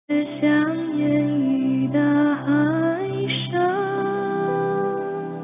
像烟雨的海上。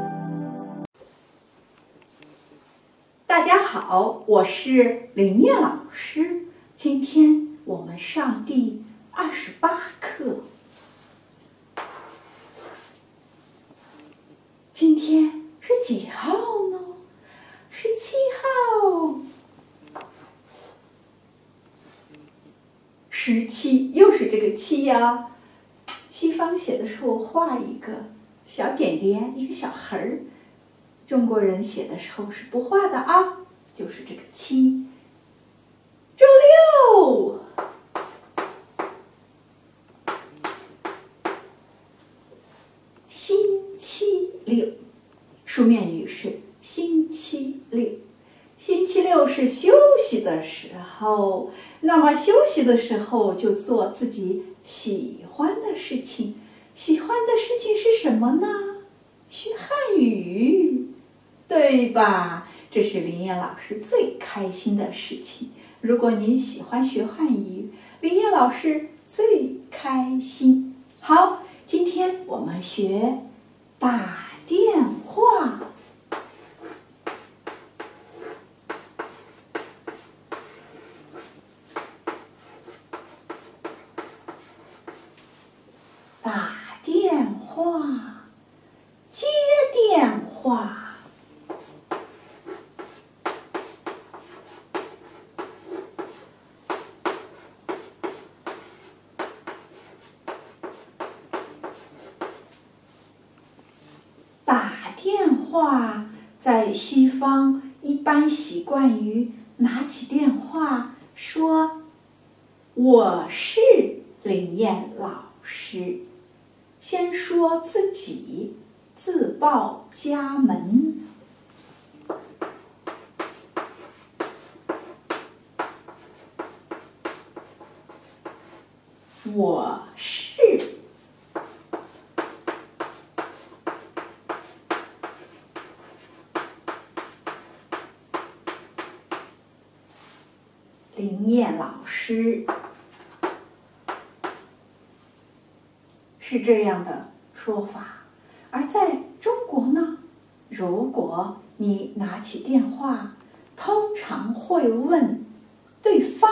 大家好，我是林燕老师。今天我们上第28课。今天是几号呢？17号。17又是这个7呀。西方写的时候画一个小点点，一个小横儿。中国人写的时候是不画的啊，就是这个7。周六，星期六，书面语是星期六。星期六是休息的时候，那么休息的时候就做自己喜欢的事情。喜欢的事情是什么呢？学汉语，对吧？这是林燕老师最开心的事情。如果你喜欢学汉语，林燕老师最开心。好，今天我们学打电话。打电话，接电话。打电话在西方一般习惯于拿起电话说：“我是林燕老师。”先说自己，自报家门。我是林燕老师，是这样的说法。而在中国呢，如果你拿起电话，通常会问对方：“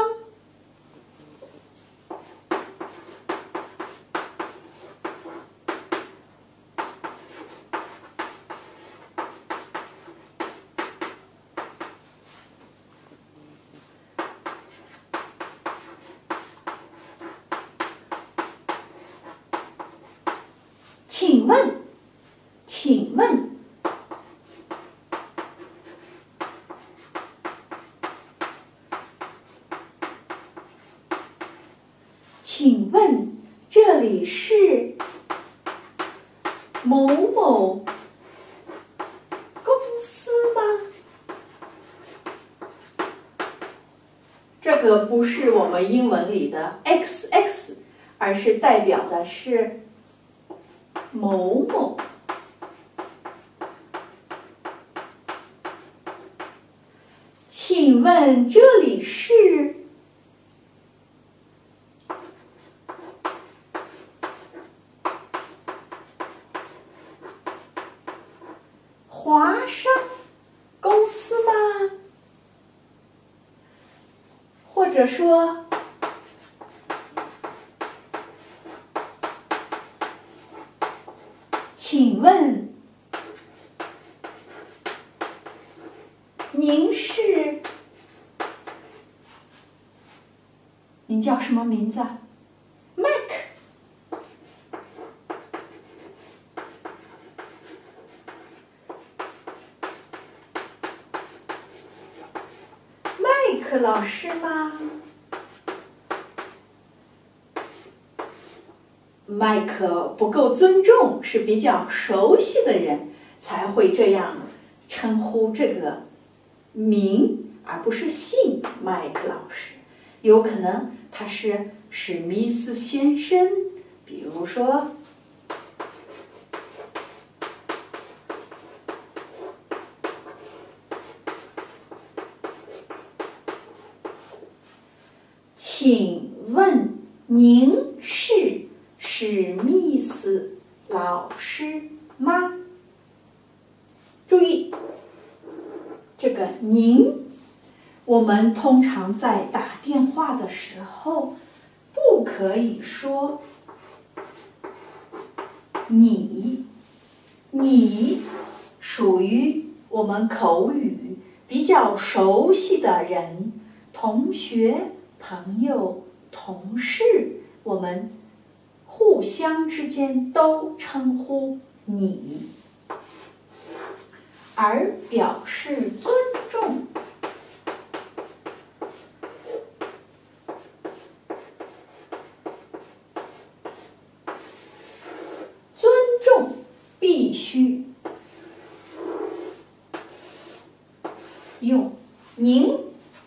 请问，请问。”请问这里是某某公司吗？这个不是我们英文里的 XX， 而是代表的是某某。请问这里是华商公司吗？或者说，请问您是？您叫什么名字啊？麦克。麦克老师吗？麦克不够尊重，是比较熟悉的人才会这样称呼这个名，而不是姓麦克老师。有可能他是史密斯先生，比如说请问您是是史密斯老师吗？注意，这个您，我们通常在打电话的时候，不可以说你属于我们口语比较熟悉的人，同学、朋友、同事，我们互相之间都称呼你。而表示尊重，尊重必须用您，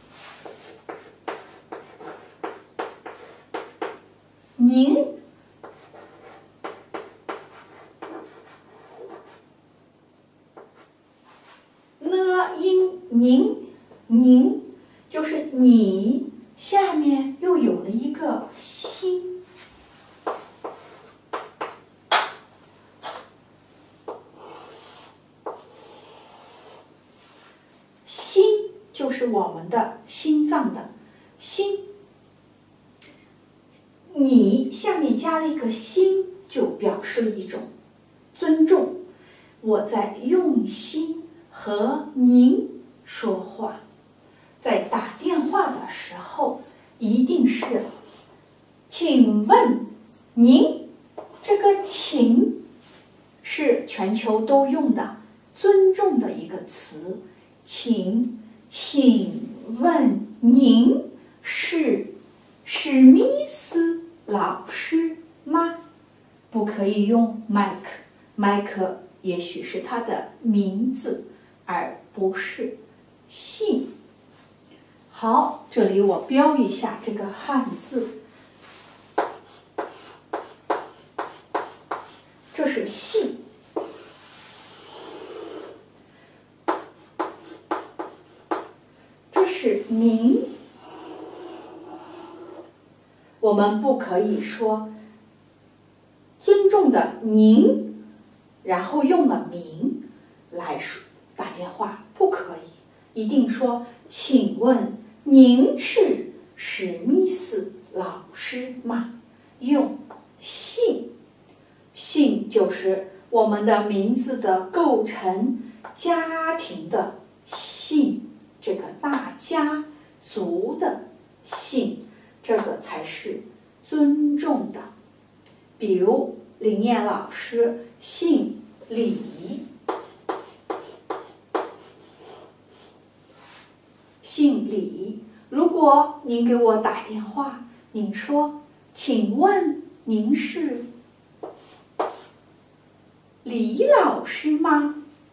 您就是你，下面又有了一个心。心就是我们的心脏的心，你下面加了一个心，就表示了一种尊重。我在用心和您说话，在打电话的时候，一定是请问您，这个请是全球都用的尊重的一个词。请问您是史密斯老师吗？不可以用麦克也许是他的名字，而不是姓。好，这里我标一下这个汉字，这是姓。是名，我们不可以说尊重的您，然后用了名来打电话，不可以，一定说请问您是史密斯老师吗？用姓，姓就是我们的名字的构成，家庭的姓。这个大家族的姓，这个才是尊重的。比如林燕老师姓李，姓李。如果您给我打电话，您说请问您是李老师吗？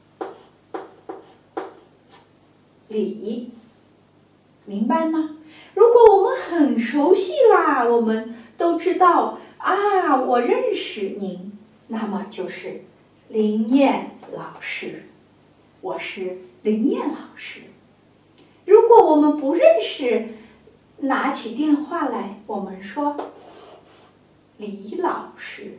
李，明白吗？如果我们很熟悉啦，我们都知道啊，我认识您，那么就是林燕老师，我是林燕老师。如果我们不认识，拿起电话来，我们说李老师，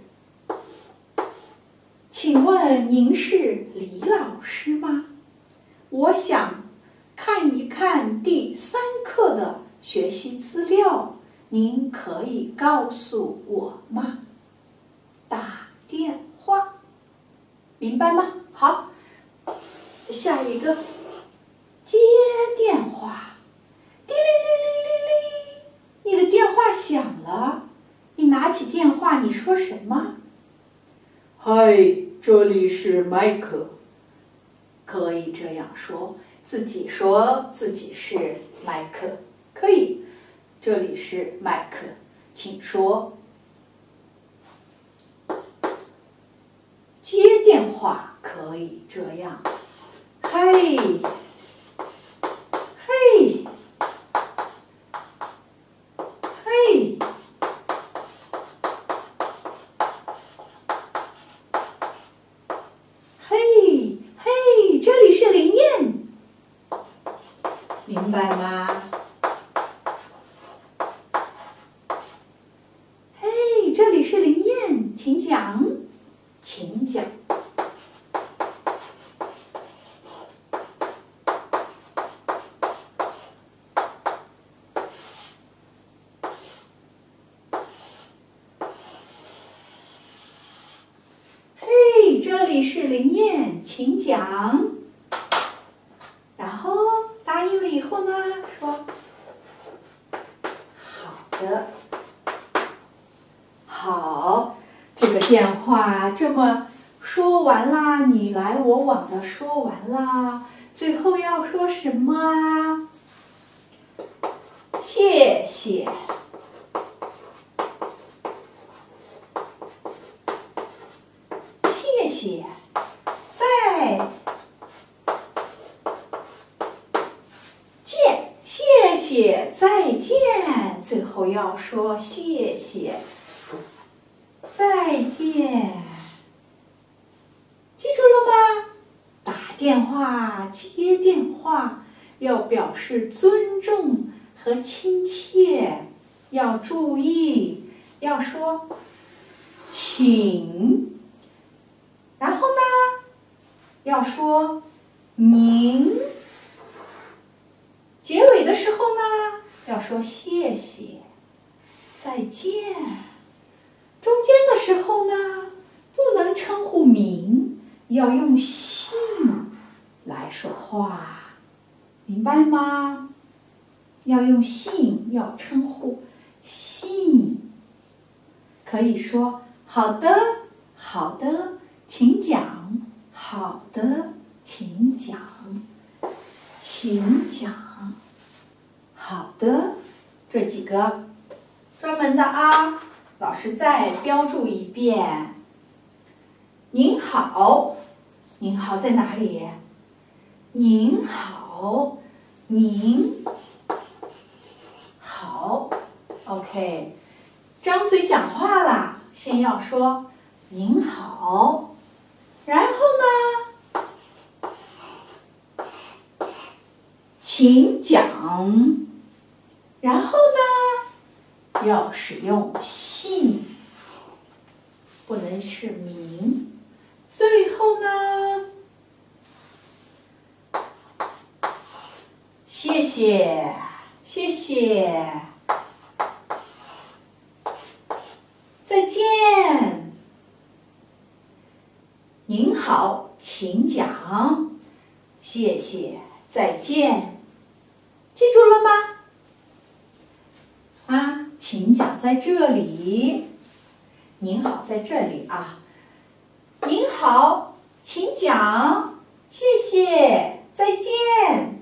请问您是李老师吗？我想看一看第3课的学习资料，您可以告诉我吗？打电话，明白吗？好，下一个，接电话，叮铃铃铃铃铃，你的电话响了，你拿起电话，你说什么？嗨，这里是麦克，可以这样说。自己说自己是麦克，可以。这里是麦克，请说。接电话可以这样，嘿，嘿，嘿，嘿，嘿，这里是林燕。明白吗？嘿，这请讲，请讲。嘿，这里是林燕，请讲。然后答应了以后呢，说好的。好，这个电话这么说完啦，你来我往的说完啦，最后要说什么啊？谢谢。谢谢。再见。谢谢。再见。最后要说谢谢。再见，记住了吗？打电话、接电话要表示尊重和亲切，要注意，要说请，然后呢，要说您，结尾的时候呢，要说谢谢，再见。中间的时候呢，不能称呼名，要用姓来说话，明白吗？要用姓，要称呼姓。可以说好的，好的，请讲，好的，请讲，请讲，好的，这几个专门的啊。老师再标注一遍。您好，您好在哪里？您好，您好 ，OK。张嘴讲话啦，先要说您好，然后呢，请讲，然后呢，要使用姓，不能是名。最后呢，谢谢，谢谢，再见，您好，请讲，谢谢，再见，记住了吗？请讲在这里，您好在这里啊。您好，请讲，谢谢，再见。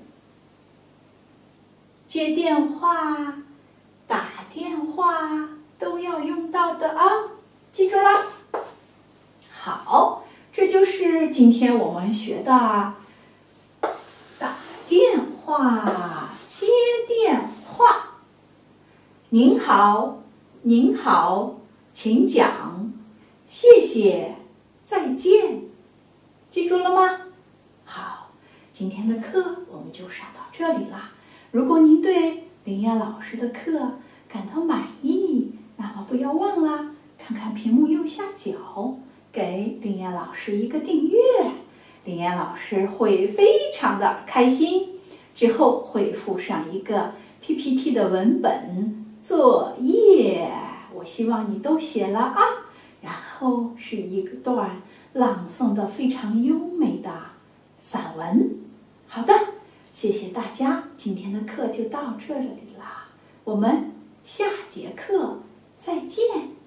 接电话、打电话都要用到的啊，记住啦。好，这就是今天我们学的打电话、接电话。您好，您好，请讲，谢谢，再见，记住了吗？好，今天的课我们就上到这里啦。如果您对林燕老师的课感到满意，那么不要忘了看看屏幕右下角，给林燕老师一个订阅，林燕老师会非常的开心。之后会附上一个 PPT 的文本作业，我希望你都写了啊。然后是一段朗诵的非常优美的散文。好的，谢谢大家，今天的课就到这里啦，我们下节课再见。